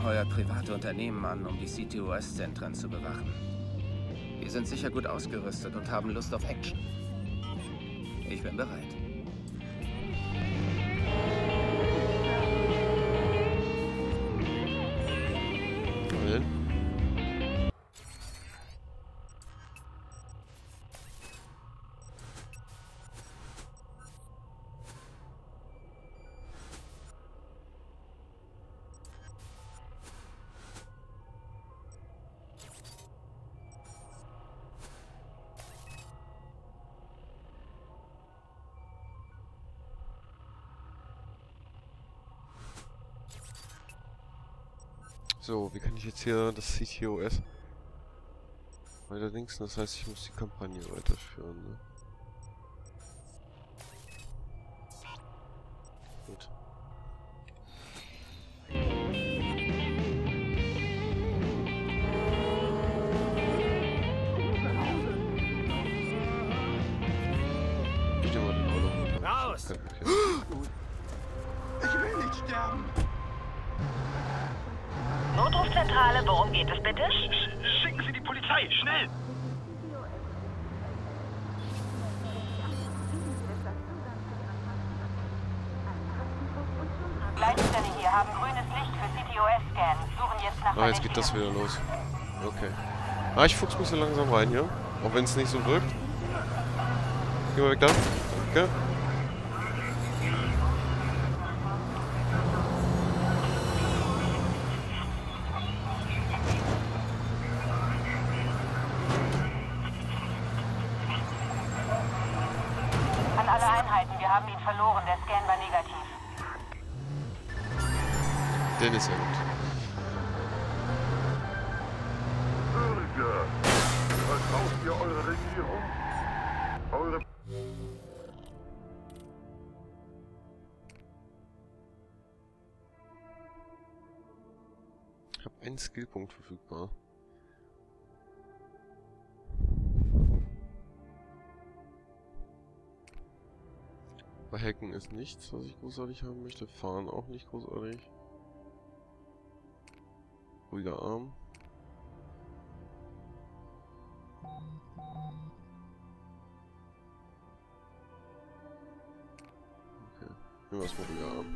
heuert private Unternehmen an, um die CTOS-Zentren zu bewachen. Die sind sicher gut ausgerüstet und haben Lust auf Action. Ich bin bereit. So, wie kann ich jetzt hier das CTOS weiterlinks? Das heißt, ich muss die Kampagne weiterführen, ne? Gut. Ich nehme mal den Auto. Raus! Ich will nicht sterben! Notrufzentrale, worum geht es bitte? Schicken Sie die Polizei, schnell! Leitstelle hier, haben grünes Licht für CTOS-Scan. Suchen jetzt nach Ah, jetzt geht das wieder los. Okay. Ah, ich fuchs mich so langsam rein hier. Auch wenn es nicht so wirkt. Geh mal weg da. Danke. An alle Einheiten, wir haben ihn verloren. Der Scan war negativ. Den ist ja gut. Bürger, vertraut ihr eure Regierung? Eure... Ich habe einen Skillpunkt verfügbar. Bei Hacken ist nichts, was ich großartig haben möchte. Fahren auch nicht großartig. Ruhiger Arm. Okay, nehmen wir erstmal ruhiger Arm.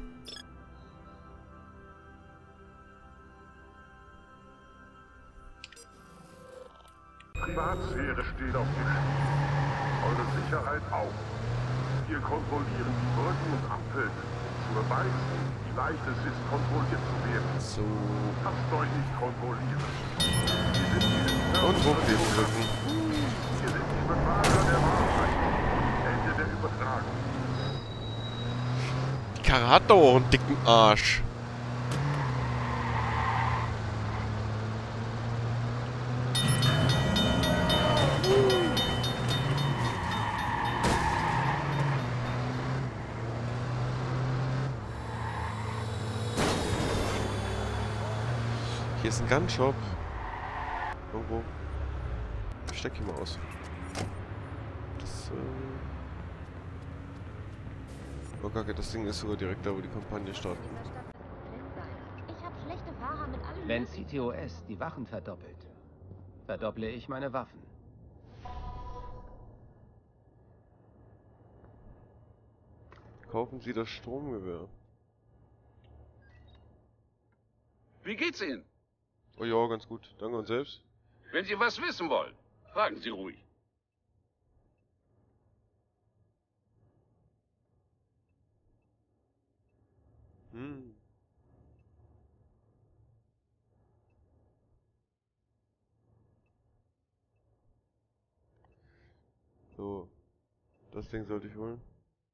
Privatsphäre steht auf dem Spiel. Eure Sicherheit auch. Wir kontrollieren die Brücken und Ampeln, um zu beweisen, wie leicht es ist, kontrolliert zu werden. So. Lasst euch nicht kontrollieren. Wir sind die Und Druckbeben drücken. Wir sind die Bewahrer der Wahrheit. Ende der Übertragung. Die Karre hat doch auch einen dicken Arsch. Hier ist ein Gunshop. Irgendwo. Ich steck hier mal aus. Das, oh kacke, das Ding ist sogar direkt da, wo die Kampagne startet. Ich habe schlechte Fahrer mit allem. Wenn CTOS die Wachen verdoppelt, verdopple ich meine Waffen. Kaufen Sie das Stromgewehr. Wie geht's Ihnen? Oh ja, ganz gut. Danke und selbst. Wenn Sie was wissen wollen, fragen Sie ruhig. So. Das Ding sollte ich holen.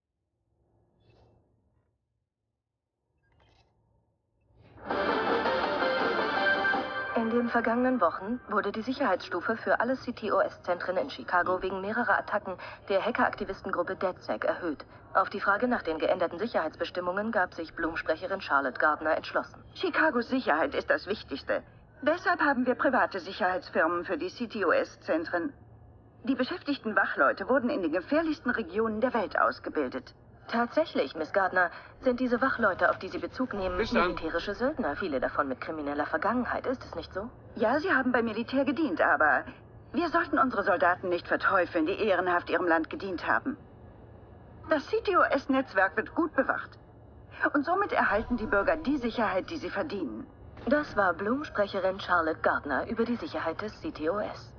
In den vergangenen Wochen wurde die Sicherheitsstufe für alle CTOS-Zentren in Chicago wegen mehrerer Attacken der Hackeraktivistengruppe DedSec erhöht. Auf die Frage nach den geänderten Sicherheitsbestimmungen gab sich Blum-Sprecherin Charlotte Gardner entschlossen. Chicagos Sicherheit ist das Wichtigste. Deshalb haben wir private Sicherheitsfirmen für die CTOS-Zentren. Die beschäftigten Wachleute wurden in den gefährlichsten Regionen der Welt ausgebildet. Tatsächlich, Miss Gardner, sind diese Wachleute, auf die Sie Bezug nehmen, Bis dann. militärische Söldner, viele davon mit krimineller Vergangenheit. Ist es nicht so? Ja, sie haben beim Militär gedient, aber wir sollten unsere Soldaten nicht verteufeln, die ehrenhaft ihrem Land gedient haben. Das CTOS-Netzwerk wird gut bewacht. Und somit erhalten die Bürger die Sicherheit, die sie verdienen. Das war Bloom-Sprecherin Charlotte Gardner über die Sicherheit des CTOS.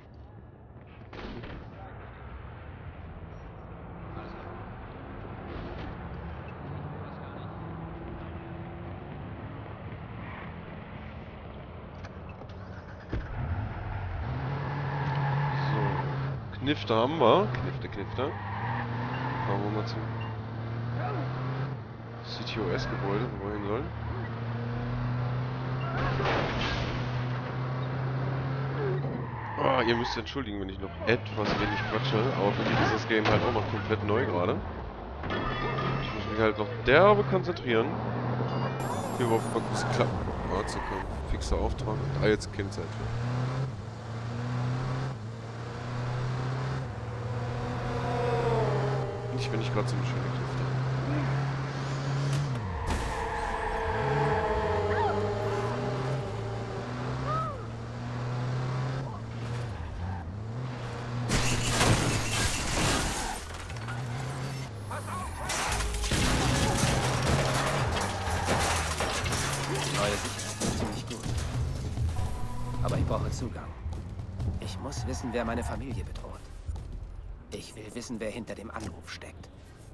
Knifter haben wir. Knifter. Fahren wir mal zum CTOS-Gebäude, wo wir hin sollen. Ah, ihr müsst entschuldigen, wenn ich noch etwas wenig quatsche, aber für mich ist das Game halt auch noch komplett neu gerade. Ich muss mich halt noch derbe konzentrieren, hier überhaupt mal kurz klappen zu können. Fixer Auftrag. Ah, jetzt Kennzeichen. Nicht, wenn ich gerade so eine schöne Kluft habe. Die neue Sicherheit ist ziemlich gut. Aber ich brauche Zugang. Ich muss wissen, wer meine Familie bedroht. Ich will wissen, wer hinter dem Anruf steckt.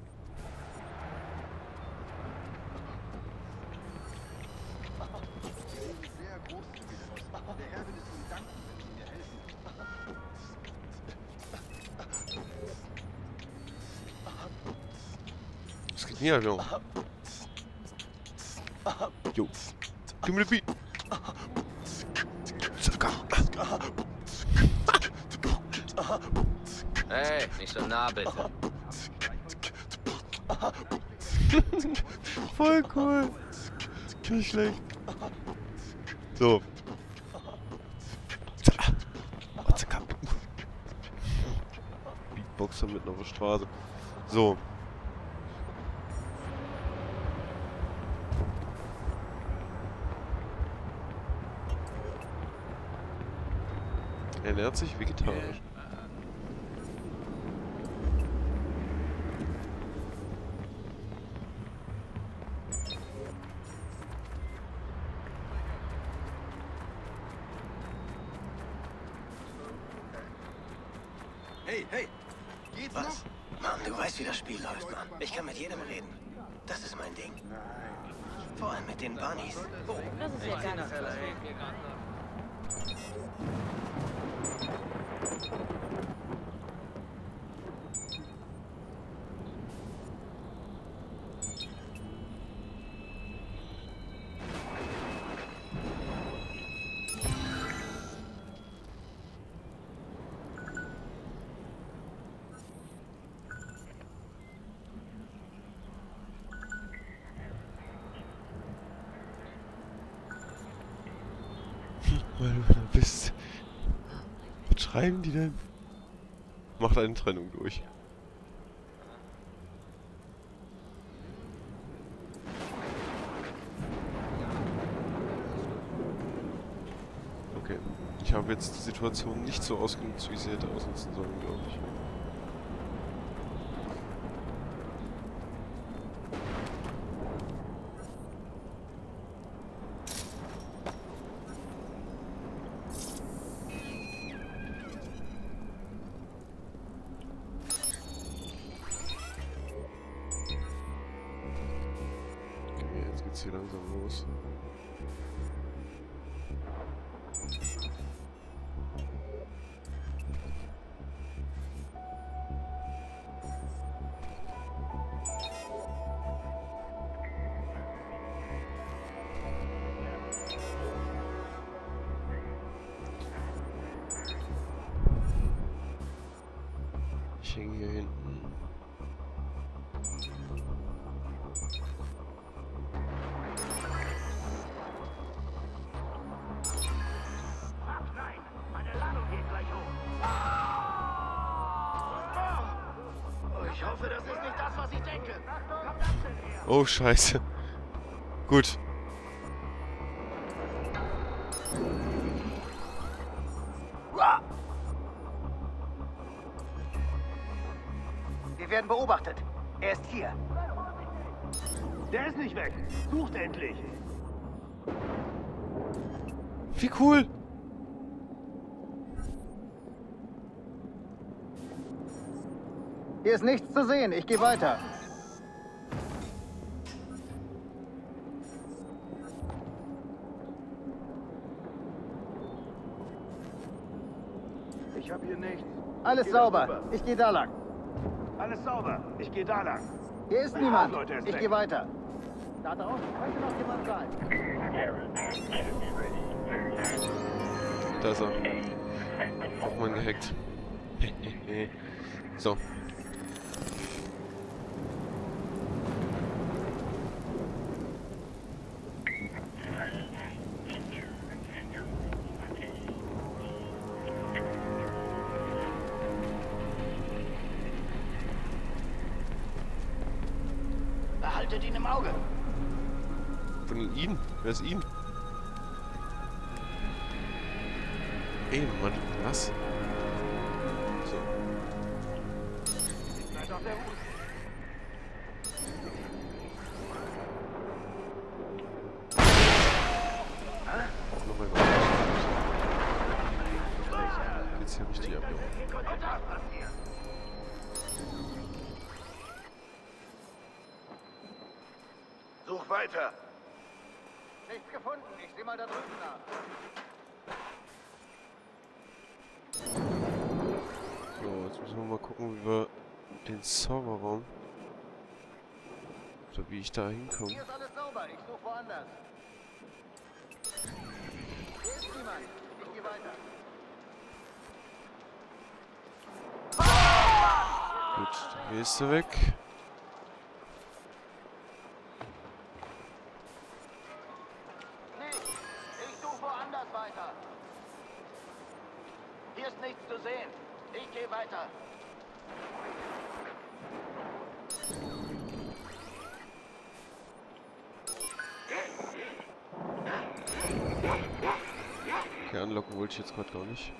Was geht hier, Alter? Jo. Gib mir den Beat. Hey, nicht so nah, bitte. Voll cool. Nicht schlecht. So. Beatboxer mitten auf der Straße. So. Er ernährt sich vegetarisch. Hey! Geht's was? Noch? Mann, du weißt, wie das Spiel läuft, Mann. Ich kann mit jedem reden. Das ist mein Ding. Vor allem mit den Bunnies. Oh. Das ist ja ganz klar. Weil du da bist. Was schreiben die denn? Macht eine Trennung durch. Okay. Ich habe jetzt die Situation nicht so ausgenutzt, wie sie hätte ausnutzen sollen, glaube ich. Jetzt geht's hier langsam los. Ich hänge hier hinten. Ich hoffe, das ist nicht das, was ich denke. Oh, scheiße. Gut. Wir werden beobachtet. Er ist hier. Der ist nicht weg. Sucht endlich. Wie cool. Hier ist nichts zu sehen. Ich gehe weiter. Ich habe hier nichts. Alles sauber. Ich gehe da lang. Alles sauber. Ich gehe da lang. Hier ist niemand. Ich gehe weiter. Da draußen könnte noch jemand sein. Da ist er. Auch mal gehackt. So. Behaltet ihn im Auge. Von ihm? Wer ist ihm? Ey, Mann, was? So. Seid auf der Hut. Nochmal was. Geht's hier richtig ab, Junge. Such weiter. Nichts gefunden. Ich sehe mal da drüben nach. So, jetzt müssen wir mal gucken, wie wir den Serverraum oder wie ich da hinkomme. Hier ist alles sauber. Ich suche woanders. Hier ist niemand. Ich gehe weiter. Gut, hier ist er weg. Ich suche woanders weiter. Hier ist nichts zu sehen. Ich gehe weiter. Okay, anlocken wollte ich jetzt gerade gar nicht.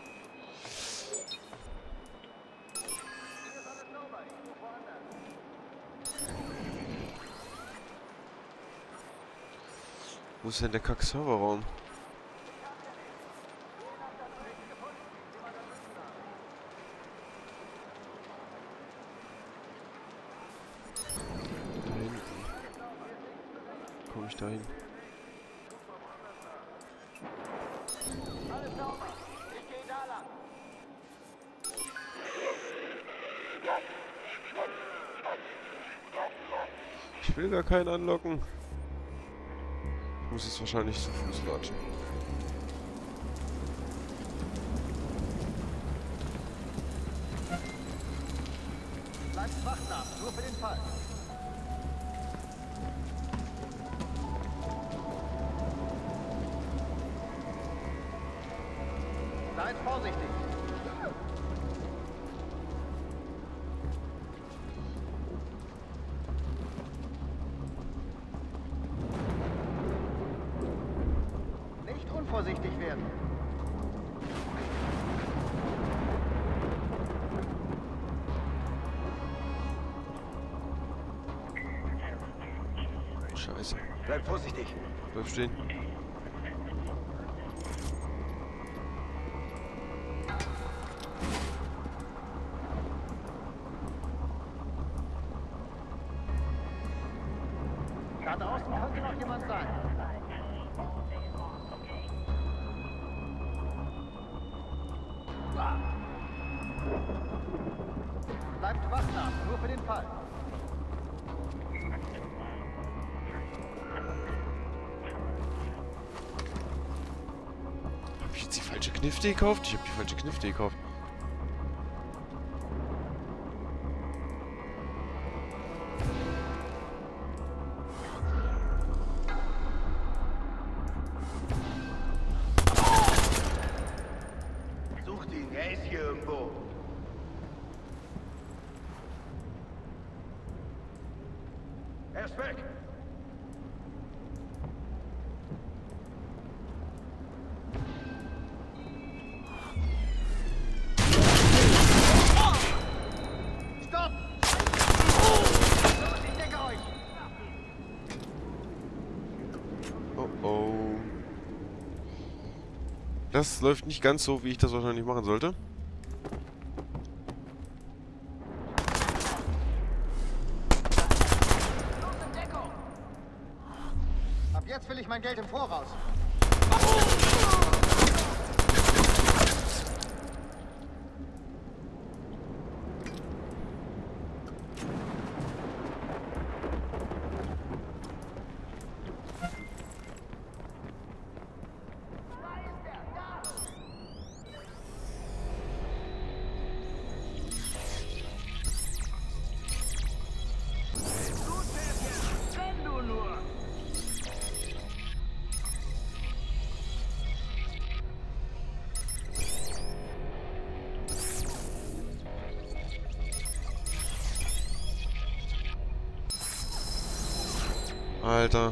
Wo ist denn der Kack-Serverraum? Da hinten. Komme ich da hin? Alles sauber. Ich gehe da lang. Ich will gar keinen anlocken. Ich muss jetzt wahrscheinlich zu Fuß latschen. Bleibt wachsam, nur für den Fall. Seid vorsichtig. Nicht unvorsichtig werden. Scheiße. Bleib vorsichtig. Bleib stehen. Da draußen könnte noch jemand sein. Bleibt wachsam, nur für den Fall. Hab ich jetzt die falsche Knifte gekauft? Ich hab die falsche Knifte gekauft. Sucht ihn, er ist hier irgendwo. Er ist weg. Stopp! Ich decke euch! Oh oh. Das läuft nicht ganz so, wie ich das wahrscheinlich machen sollte. Ab jetzt will ich mein Geld im Voraus. Alter.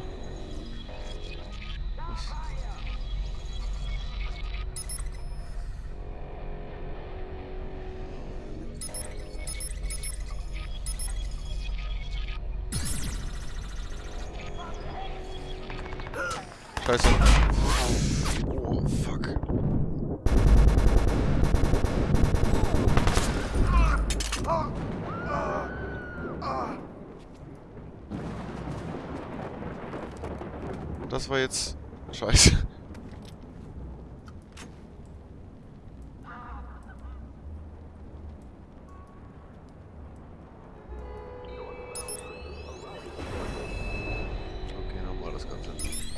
Scheiße. Oh, fuck. Das war jetzt scheiße. Okay, nochmal das Ganze.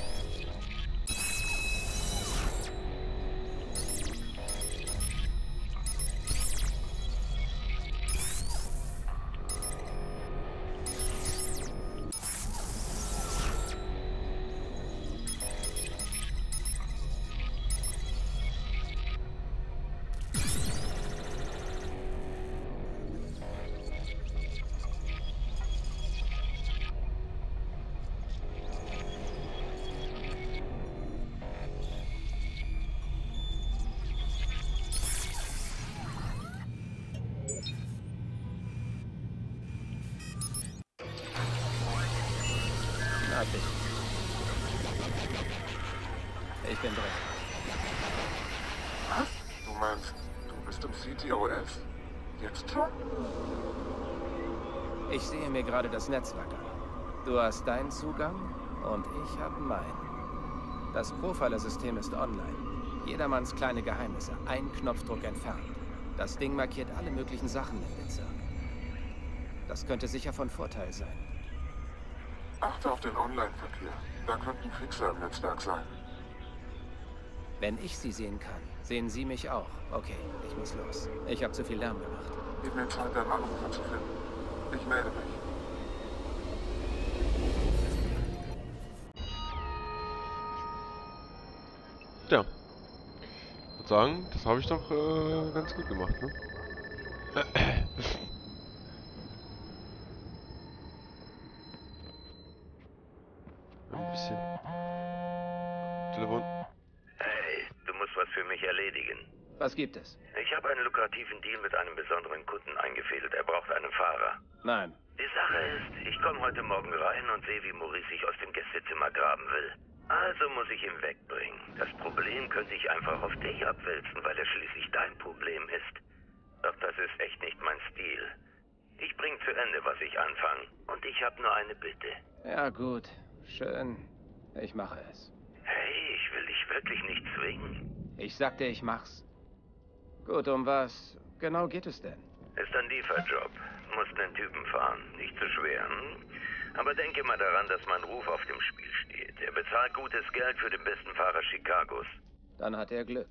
Fertig. Ich bin drin. Was? Du meinst, du bist im CTOS? Jetzt schon? Ich sehe mir gerade das Netzwerk an. Du hast deinen Zugang und ich habe meinen. Das Profiler-System ist online. Jedermanns kleine Geheimnisse, ein Knopfdruck entfernt. Das Ding markiert alle möglichen Sachen im Bezirk. Das könnte sicher von Vorteil sein. Achte auf den Online-Verkehr. Da könnten Fixer im Netzwerk sein. Wenn ich sie sehen kann, sehen sie mich auch. Okay, ich muss los. Ich habe zu viel Lärm gemacht. Gib mir Zeit, deinen Anrufer zu finden. Ich melde mich. Ja. Ich würde sagen, das habe ich doch ganz gut gemacht, ne? Ein bisschen. Telefon. Hey, du musst was für mich erledigen. Was gibt es? Ich habe einen lukrativen Deal mit einem besonderen Kunden eingefädelt. Er braucht einen Fahrer. Nein. Die Sache ist, ich komme heute Morgen rein und sehe, wie Maurice sich aus dem Gästezimmer graben will. Also muss ich ihn wegbringen. Das Problem könnte ich einfach auf dich abwälzen, weil er schließlich dein Problem ist. Doch das ist echt nicht mein Stil. Ich bring zu Ende, was ich anfange. Und ich habe nur eine Bitte. Ja, gut. Schön. Ich mache es. Hey, ich will dich wirklich nicht zwingen. Ich sagte, ich mach's. Gut, um was genau geht es denn? Ist ein Lieferjob. Musst einen Typen fahren. Nicht zu schwer, hm? Aber denke mal daran, dass mein Ruf auf dem Spiel steht. Er bezahlt gutes Geld für den besten Fahrer Chicagos. Dann hat er Glück.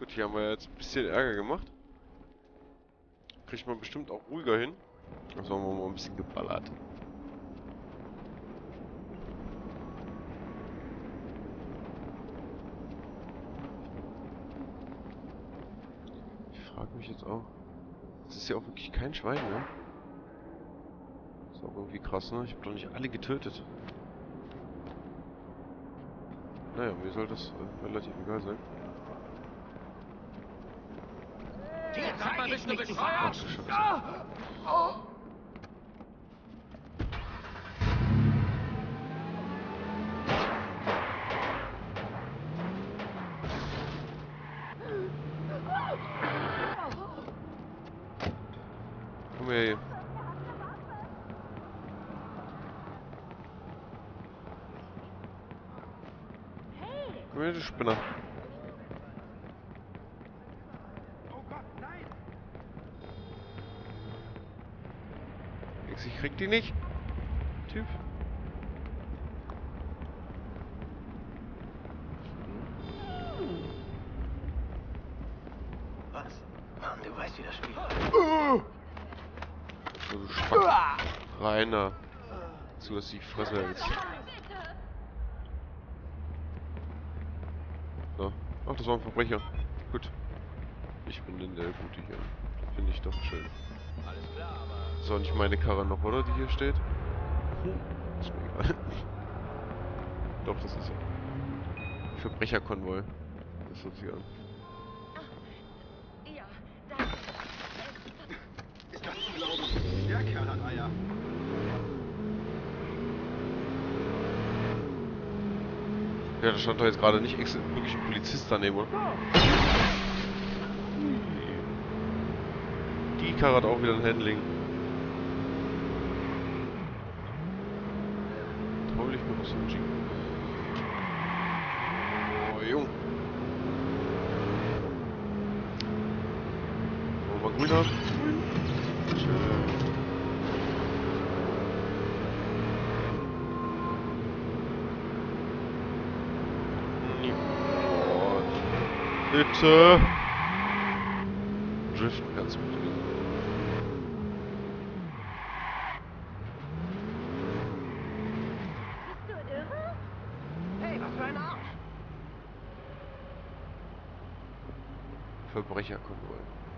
Gut, hier haben wir jetzt ein bisschen Ärger gemacht. Kriegt man bestimmt auch ruhiger hin. Also haben wir mal ein bisschen geballert. Ich frage mich jetzt auch. Das ist ja auch wirklich kein Schwein, ne? Ist auch irgendwie krass, ne? Ich habe doch nicht alle getötet. Naja, mir soll das relativ egal sein. Ach, du Scheiße. Komm her hier. Komm her, du Spinner. Ich krieg die nicht. Typ. Was? Mann, du weißt, wie das Spiel. So, du Spack. Rainer. So, dass die Fresse hältst. So. Ach, das war ein Verbrecher. Gut. Ich bin denn der Gute hier. Finde ich doch schön. Das ist auch nicht meine Karre noch, oder? Die hier steht? Ist mir egal. Doch, das ist ja. Verbrecherkonvoi. Das hört sich an. Ja, danke. Ist das zu glauben? Der Kerl hat Eier. Ja, da stand doch jetzt gerade nicht wirklich ein Polizist daneben, oder? Die Karre hat auch wieder ein Handling. Traue ich mir was im Jeep. Oh, Jung. Wollen wir mal grün haben? Schön. Bitte. Driften ganz gut. Bist du irre? Hey, was für ein Arsch! Verbrecherkonvoi.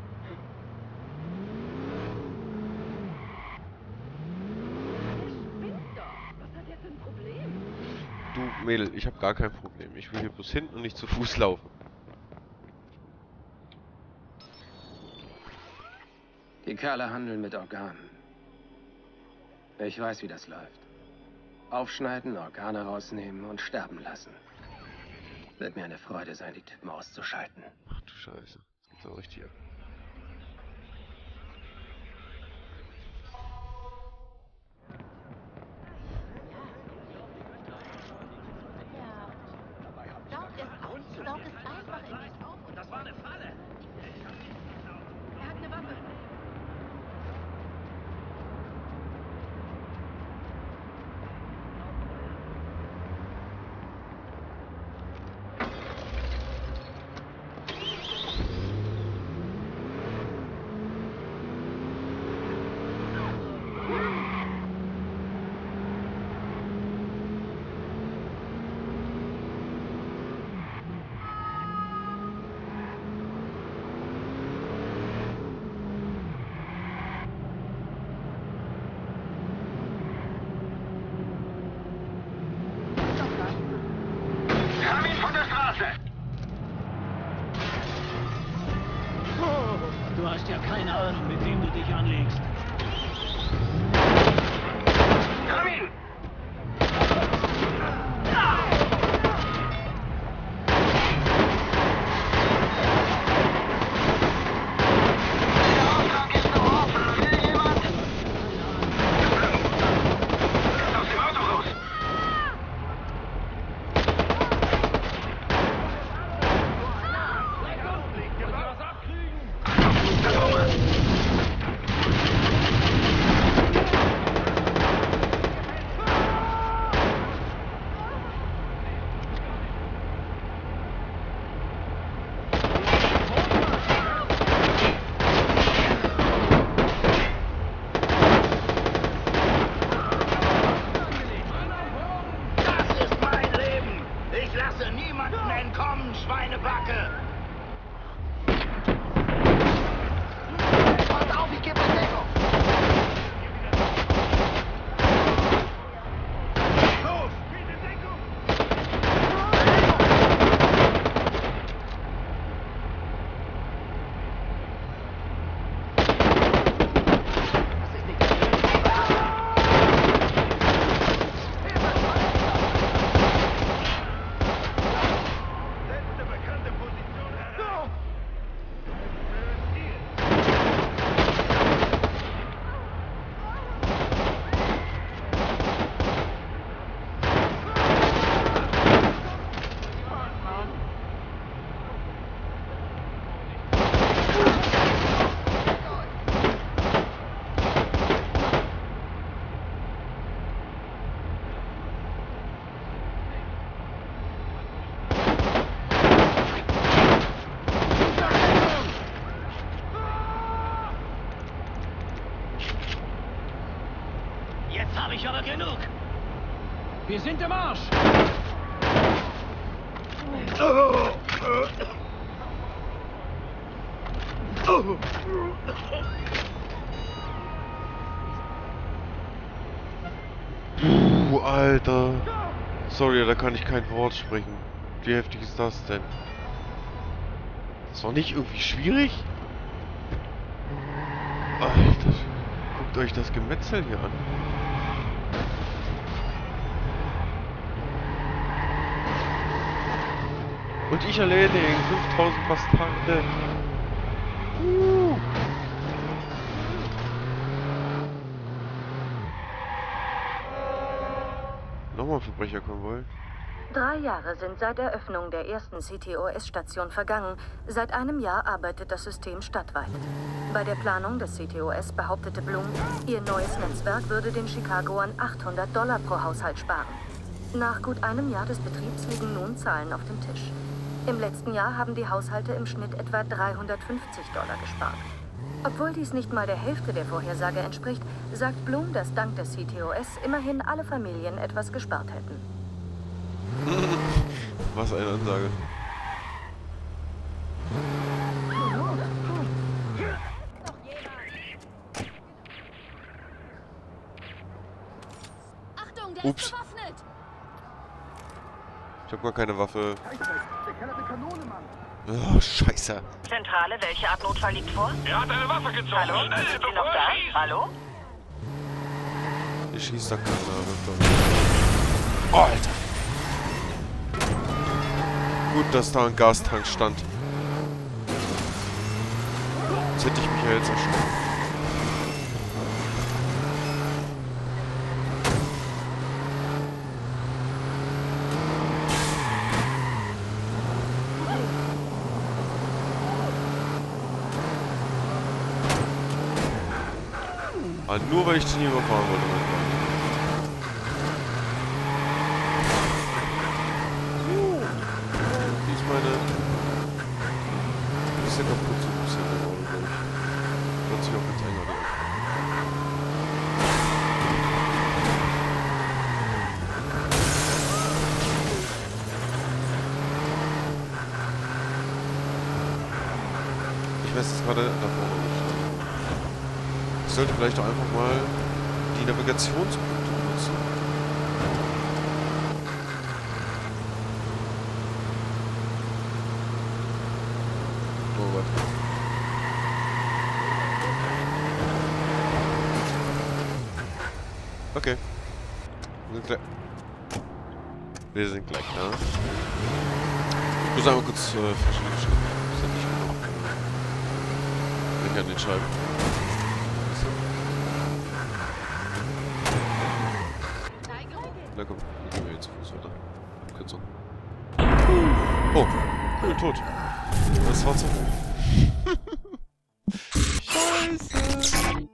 Der spinnt doch. Was hat der für ein Problem? Du Mädel, ich habe gar kein Problem. Ich will hier bloß hin und nicht zu Fuß laufen. Die Kerle handeln mit Organen. Ich weiß, wie das läuft. Aufschneiden, Organe rausnehmen und sterben lassen. Wird mir eine Freude sein, die Typen auszuschalten. Ach du Scheiße. Das geht's auch richtig ab. Saug es einfach in dich auf und das war eine Falle. Er hat eine Waffe. Du hast ja keine Ahnung, mit wem du dich anlegst. habe ich aber genug. Wir sind im Arsch. Alter. Sorry, da kann ich kein Wort sprechen. Wie heftig ist das denn? Ist doch nicht irgendwie schwierig? Alter, guckt euch das Gemetzel hier an. Und ich erledige 5000 Bastarde. Nochmal Verbrecherkonvoi. 3 Jahre sind seit Eröffnung der ersten CTOS-Station vergangen. Seit einem Jahr arbeitet das System stadtweit. Bei der Planung des CTOS behauptete Bloom, ihr neues Netzwerk würde den Chicagoern $800 pro Haushalt sparen. Nach gut einem Jahr des Betriebs liegen nun Zahlen auf dem Tisch. Im letzten Jahr haben die Haushalte im Schnitt etwa $350 gespart. Obwohl dies nicht mal der Hälfte der Vorhersage entspricht, sagt Bloom, dass dank des CTOS immerhin alle Familien etwas gespart hätten. Was eine Ansage. Achtung, der Ups. ist bewaffnet. Ich hab gar keine Waffe. Der Kerl hat eine Kanone, Mann. Oh, scheiße. Zentrale, welche Art Notfall liegt vor? Er hat eine Waffe gezogen. Hallo? Schnell, Sind Sie bevor noch er da? schießt. Hallo? Hier schießt da keiner. Oh, Alter. Gut, dass da ein Gastank stand. Jetzt hätte ich mich ja jetzt erschrocken. Aber nur weil ich den hier überfahren wollte. Wie ist meine... Ist ja kaputt so ein bisschen, glaube ich. Wird sich auch ganz enger durch. Ich weiß jetzt gerade da vorne nicht. Ich sollte vielleicht auch einfach mal die Navigationspunkte benutzen. Oh Gott. Okay. Wir sind gleich da. Ich muss einmal kurz verschiedene Schritte. Das ist ja nicht genug. Ich kann den schreiben. Na komm, dann gehen wir jetzt zu Fuß weiter. Abkürzung. Oh, ich bin tot. Das war zu hoch. Scheiße.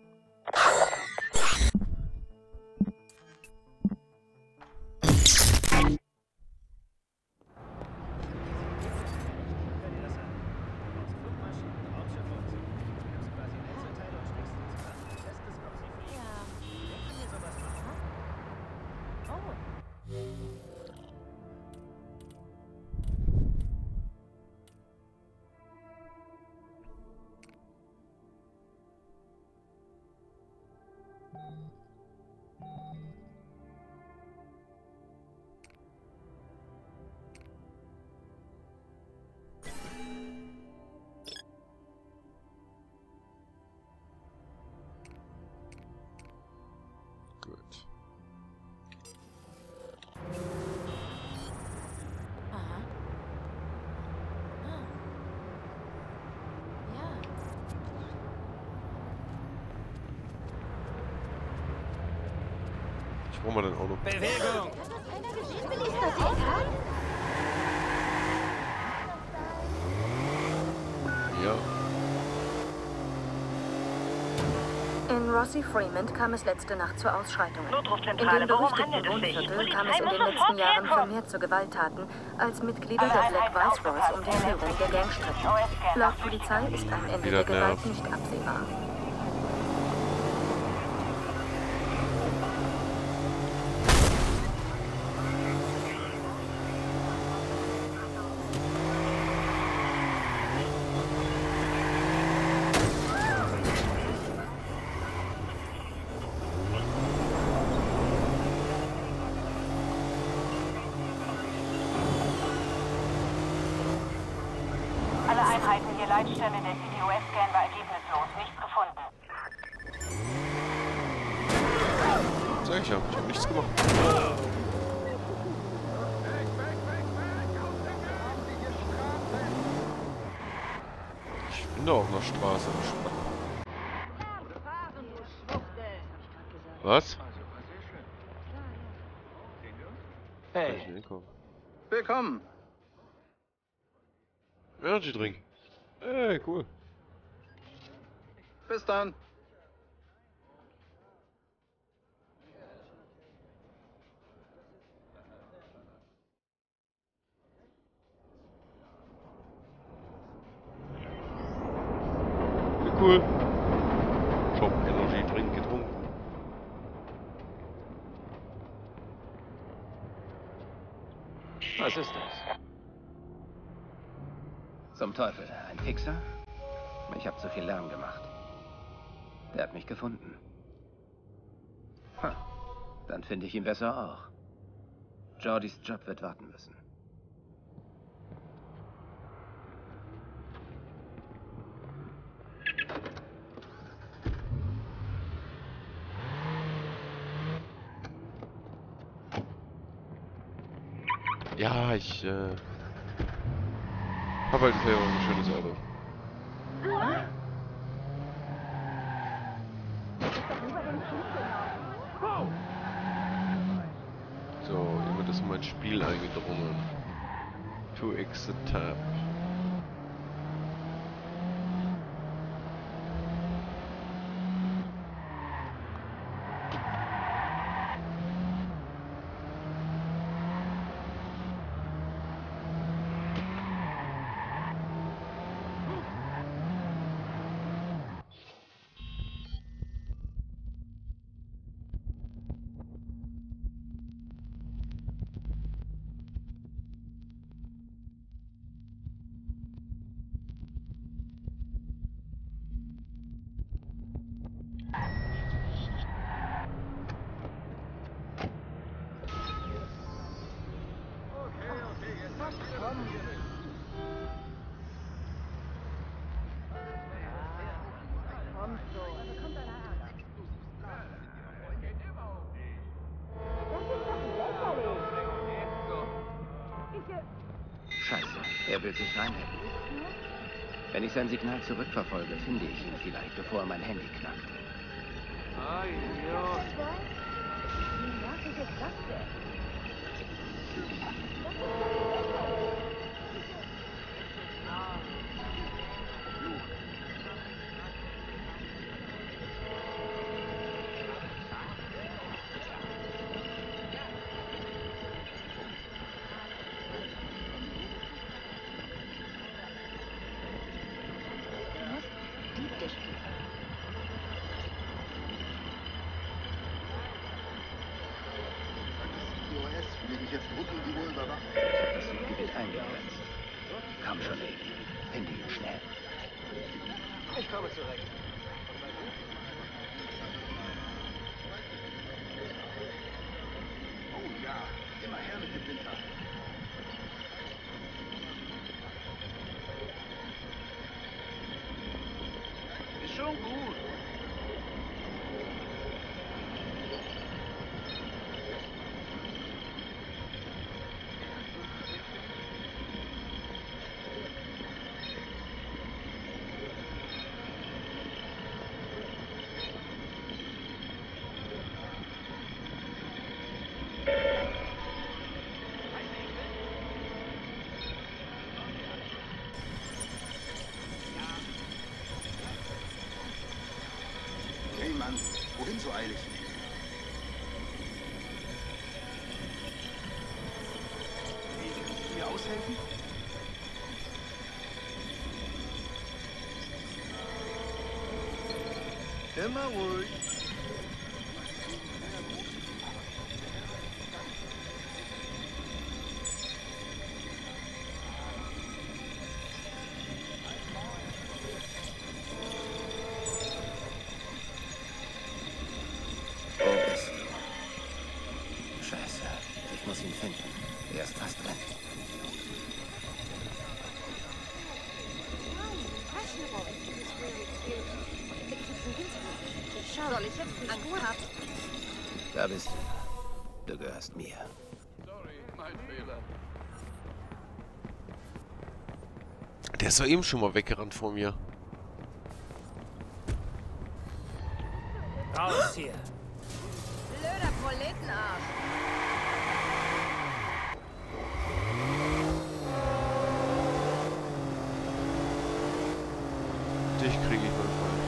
Gut. Aha. Ah. Ja. Ich brauche mal dein Auto. Bewegung! Ja. In Rossi Fremont kam es letzte Nacht zur Ausschreitung. In Notrufzentrale, dem worum berüchtigten handelt es sich? Wohnviertel kam es in den Polizei muss letzten sofort Jahren herkommen. vermehrt zu Gewalttaten, als Mitglieder der Black Vice Rolls um die Führung der Gang stritten. Laut Polizei ist ein Ende der Gewalt nicht absehbar. Leitstelle der CTOS-Scan war ergebnislos. Nichts gefunden. Sag ich ja, ich hab nichts gemacht. Ich bin da auf einer Straße. Was? Hey. Willkommen. Energy Drink. Ey, cool. Bis dann. Cool. Shop Energy Drink getrunken. Was ist das? Zum Teufel, ein Fixer? Ich habe zu viel Lärm gemacht. Der hat mich gefunden. Dann finde ich ihn besser auch. Jordys Job wird warten müssen. Ja, ich hab halt selber ein schönes Auto. So, jemand ist in mein Spiel eingedrungen. To exit tab. Scheiße, er will sich reinhängen. Wenn ich sein Signal zurückverfolge, finde ich ihn vielleicht, bevor er mein Handy knackt. Ay, Dios. Wie nervig ist das denn? Das Gebiet eingegrenzt. Komm schon, Baby. Finde ihn schnell. Ich komme zurecht. Oh ja, immer her mit dem Winter. Ist schon gut. Hey Mann, wohin so eilig? Hey, kannst du mir aushelfen? Immer ruhig. Wo bist du? Scheiße, ich muss ihn finden. Er ist fast drin. Soll ich jetzt Angst haben? Da bist du. Du gehörst mir. Der ist doch eben schon mal weggerannt vor mir. Raus hier. Blöder Proletenarsch. Dich kriege ich mal voll.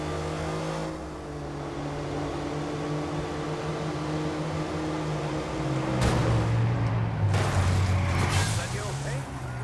Seid ihr okay?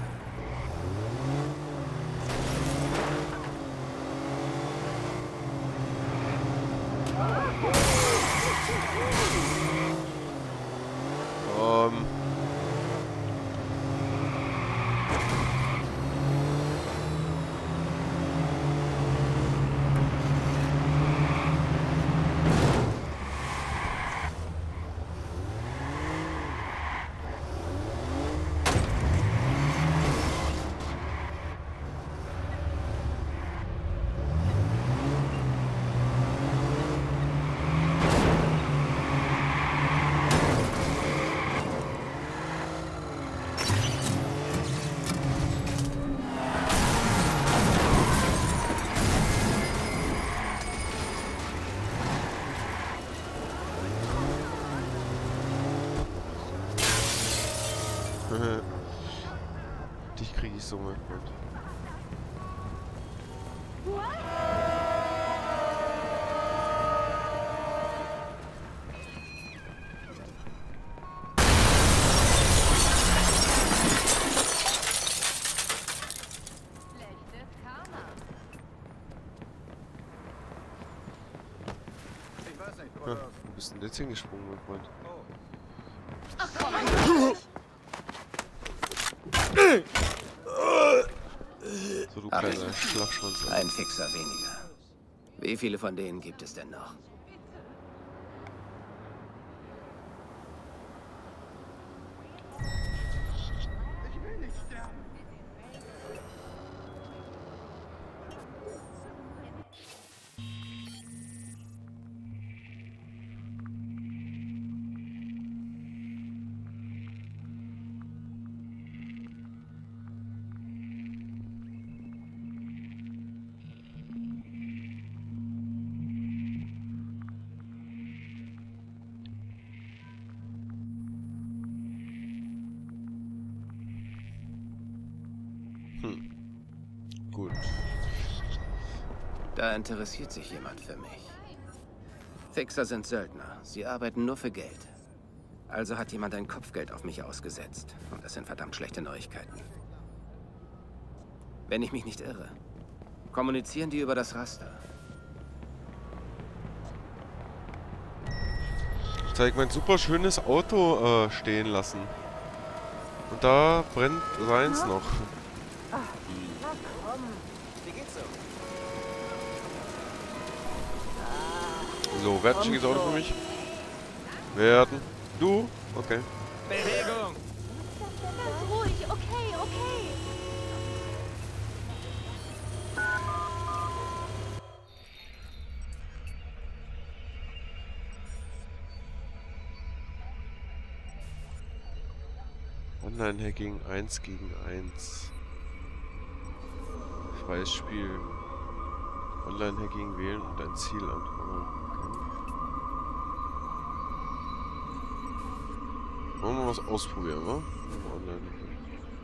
Dich kriege ich so mit. Schlechtes Karma. Ich weiß nicht, Ja, oder... wo bist denn jetzt hingesprungen, mein Freund? Ach komm. So, du kleiner Schlafschwanz. Ein Fixer weniger. Wie viele von denen gibt es denn noch? Gut. Da interessiert sich jemand für mich. Fixer sind Söldner. Sie arbeiten nur für Geld. Also hat jemand ein Kopfgeld auf mich ausgesetzt. Und das sind verdammt schlechte Neuigkeiten. Wenn ich mich nicht irre, kommunizieren die über das Raster. Ich zeig mein super schönes Auto stehen lassen. Und da brennt seins noch. So, wer hat ein schickes Auto für mich? Werden. Du? Okay. Bewegung! Ganz ruhig, okay, okay. Online-Hacking 1 gegen 1. Freies Spiel. Online-Hacking wählen und ein Ziel anfangen. Okay. Wollen wir mal was ausprobieren, wa? Online-Hacking.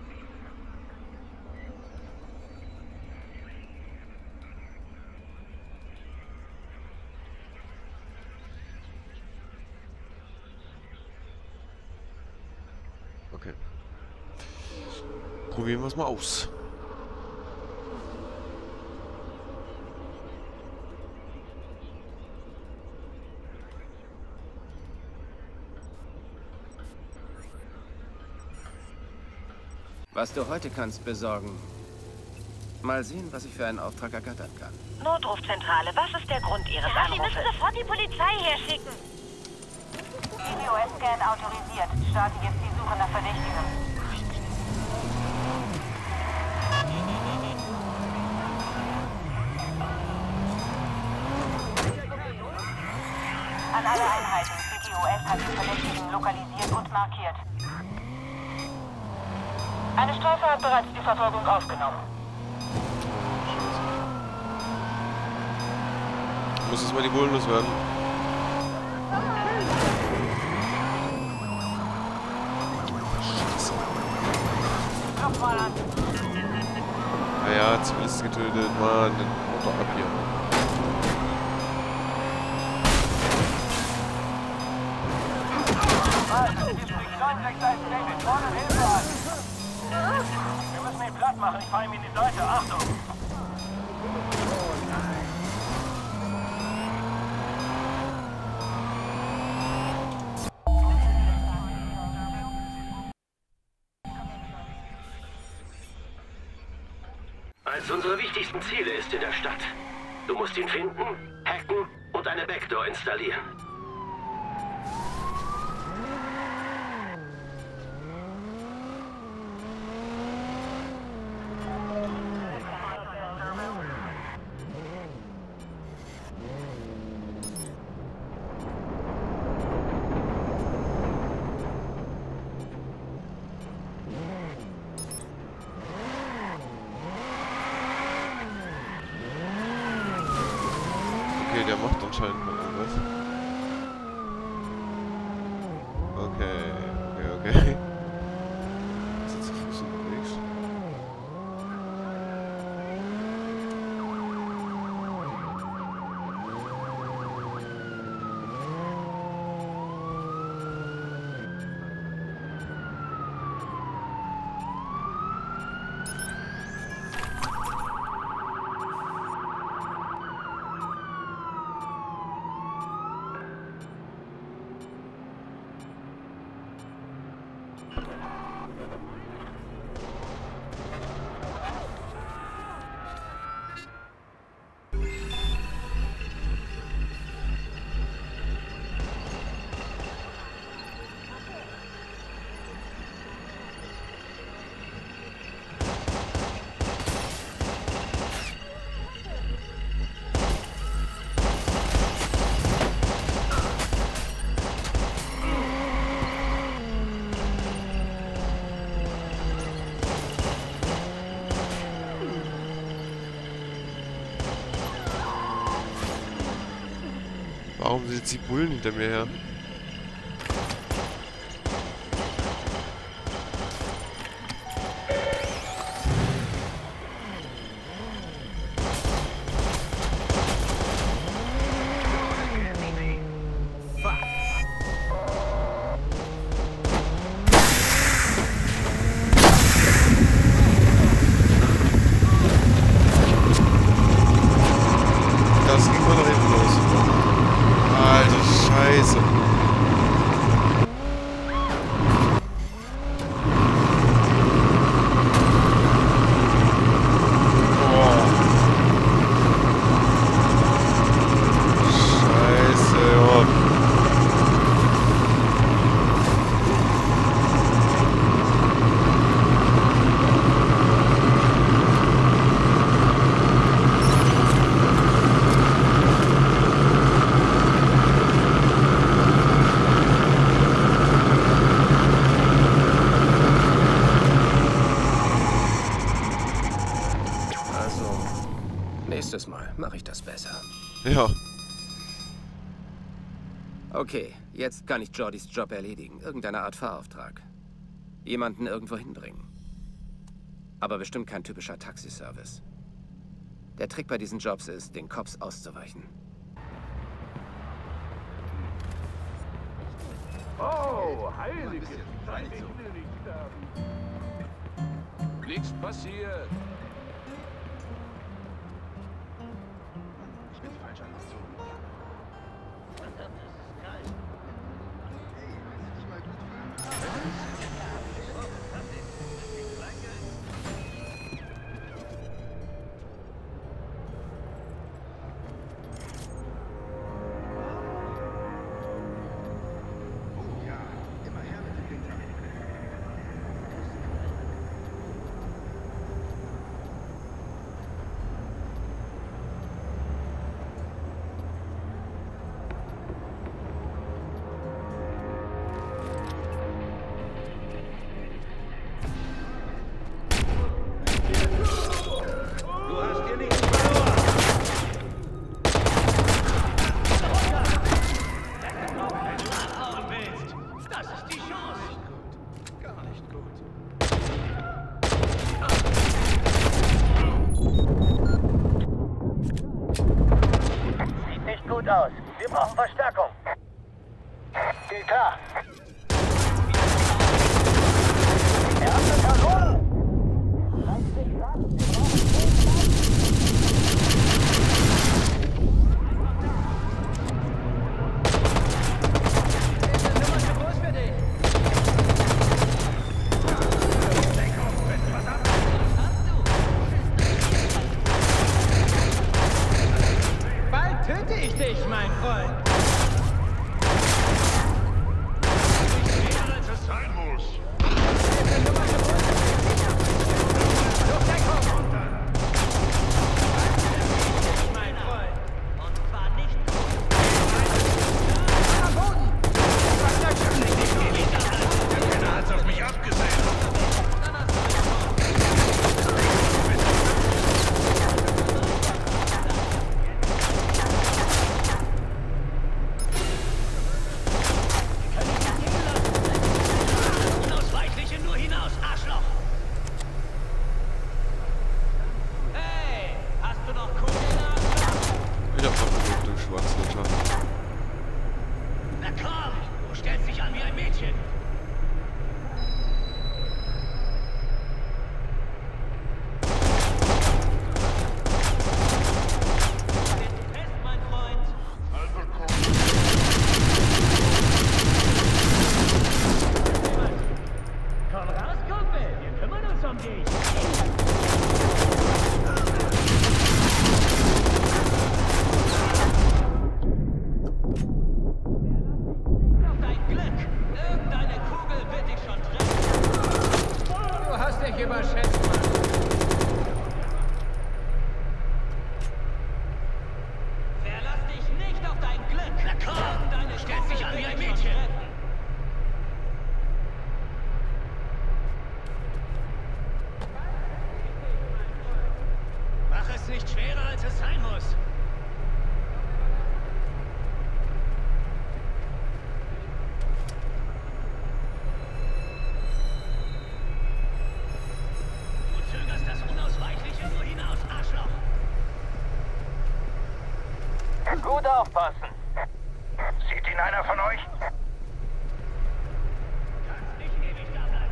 Okay. Probieren wir es mal aus. Was du heute kannst besorgen. Mal sehen, was ich für einen Auftrag ergattern kann. Notrufzentrale, was ist der Grund Ihres Anrufes? Sie müssen sofort die Polizei herschicken. CTOS-Scan autorisiert. Starte jetzt die Suche nach Verdächtigen. An alle Einheiten. CTOS hat die Verdächtigen lokalisiert und markiert. Eine Streife hat bereits die Verfolgung aufgenommen. Muss jetzt mal die Bullen loswerden. Ja, Zivilisten getötet, Mann, den Motor ab hier. Wir müssen ihn platt machen. Ich fahre ihm in die Seite. Achtung! Eins unserer wichtigsten Ziele ist in der Stadt. Du musst ihn finden, hacken und eine Backdoor installieren. Okay, der macht anscheinend mal irgendwas. Okay. Ist jetzt zu Fuß unterwegs. Warum sind jetzt die Bullen hinter mir her? Das ging mal nach hinten los. Alter Scheiße. Boah. Scheiße, Junge. Nächstes Mal mache ich das besser. Ja. Okay, jetzt kann ich Jordys Job erledigen. Irgendeine Art Fahrauftrag. Jemanden irgendwo hinbringen. Aber bestimmt kein typischer Taxiservice. Der Trick bei diesen Jobs ist, den Cops auszuweichen. Oh, heilige Zeit. Nichts passiert. Ich bin falsch angezogen. gut aus. Wir brauchen Verstärkung. Geht klar. Erste Kanone! Bald töte ich dich, mein Freund. Gut aufpassen. Sieht ihn einer von euch? Kannst nicht ewig da bleiben.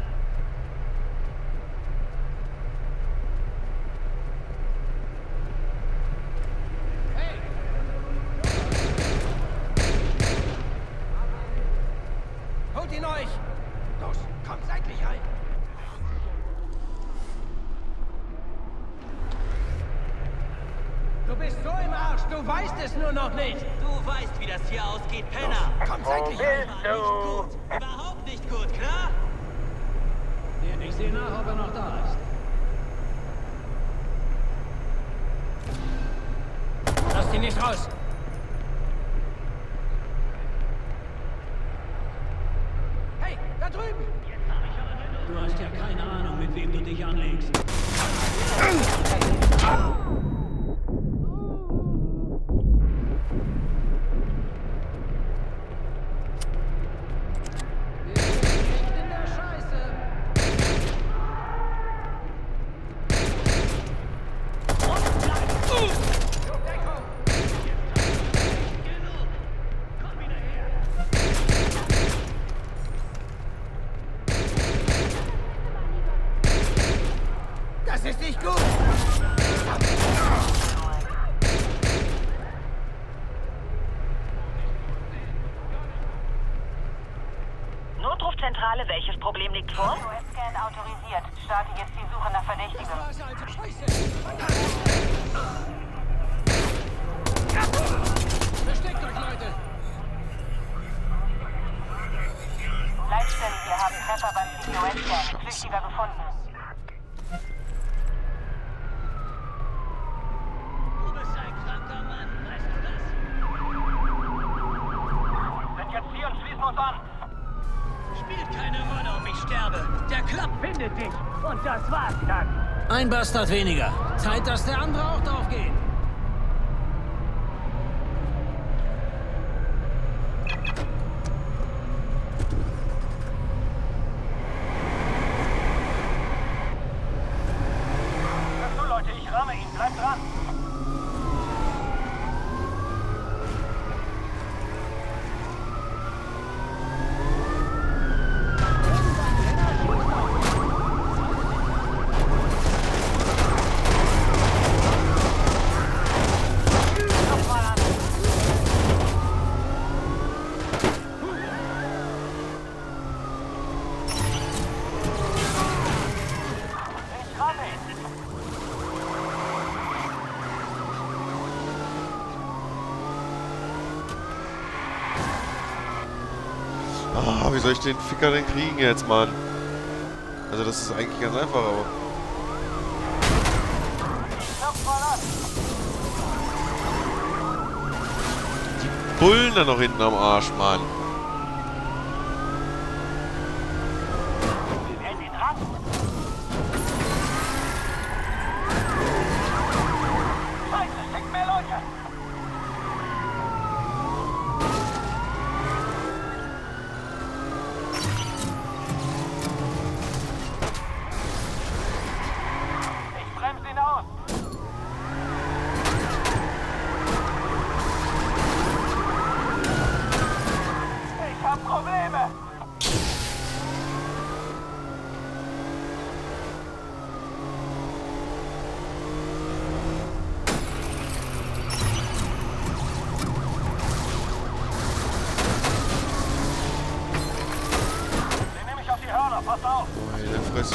Hey! Holt ihn euch! Los, kommt seitlich rein! Du bist so im Arsch, du weißt es nur noch nicht. Du weißt, wie das hier ausgeht, Penner. Komm, seitlich rein. Nicht gut. Überhaupt nicht gut, klar? Ich sehe nach, ob er noch da ist. Lass ihn nicht raus. Hey, da drüben! Du hast ja keine Ahnung, mit wem du dich anlegst. Das ist nicht gut! Notrufzentrale, welches Problem liegt vor? US-Scan autorisiert. Starte jetzt die Suche nach Verdächtigen. Das war's, Alter. Scheiße! Versteckt euch, Leute! Leitstelle, wir haben Treffer beim US-Scan. Flüchtiger gefunden. Du bist ein kranker Mann, weißt du das? Sind jetzt hier und schließen uns an. Spielt keine Rolle, ob ich sterbe. Der Club findet dich. Und das war's dann. Ein Bastard weniger. Zeit, dass der andere auch drauf geht. Hörst du, Leute, ich ramme ihn. Bleibt dran. Ah, wie soll ich den Ficker denn kriegen jetzt, Mann? Also das ist eigentlich ganz einfach, aber... Die Bullen da noch hinten am Arsch, Mann. Meine Fresse.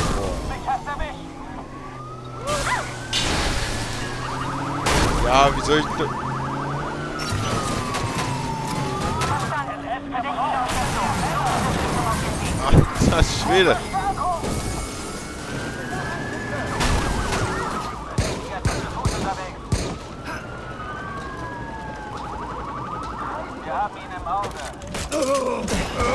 Ja, wie soll ich da... Ach, das Schwede. Wir haben ihn im Auge.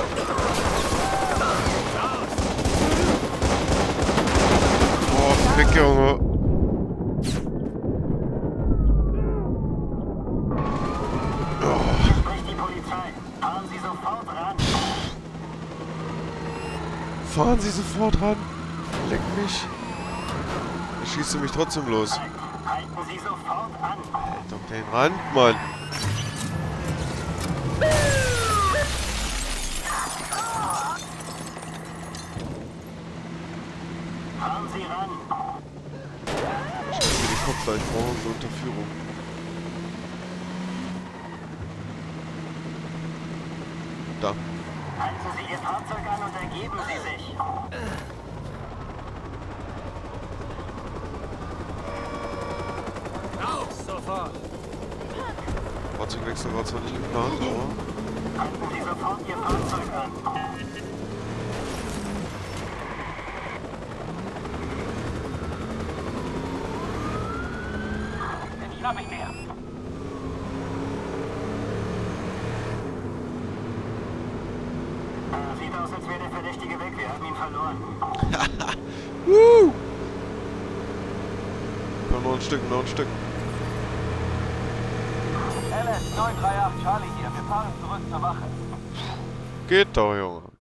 Fick, Junge. Die Polizei. Fahren Sie sofort ran. Fahren Sie sofort ran. Leck mich. Ich schieße mich trotzdem los. Halten Sie sofort an. Halt doch den Rand, Mann. Fahren Sie ran. Ich die Kopf gleich vor und Unterführung. Da. Halten Sie Ihr Fahrzeug an und ergeben Sie sich. Auf, sofort! Fahrzeugwechsel war zwar nicht geplant, aber... Halten Sie sofort Ihr Fahrzeug an. Den schnapp ich mir. Sieht aus, als wäre der Verdächtige weg. Wir haben ihn verloren. Komm, noch ein Stück, noch ein Stück. LS 938 Charlie hier. Wir fahren zurück zur Wache. Geht doch, Junge.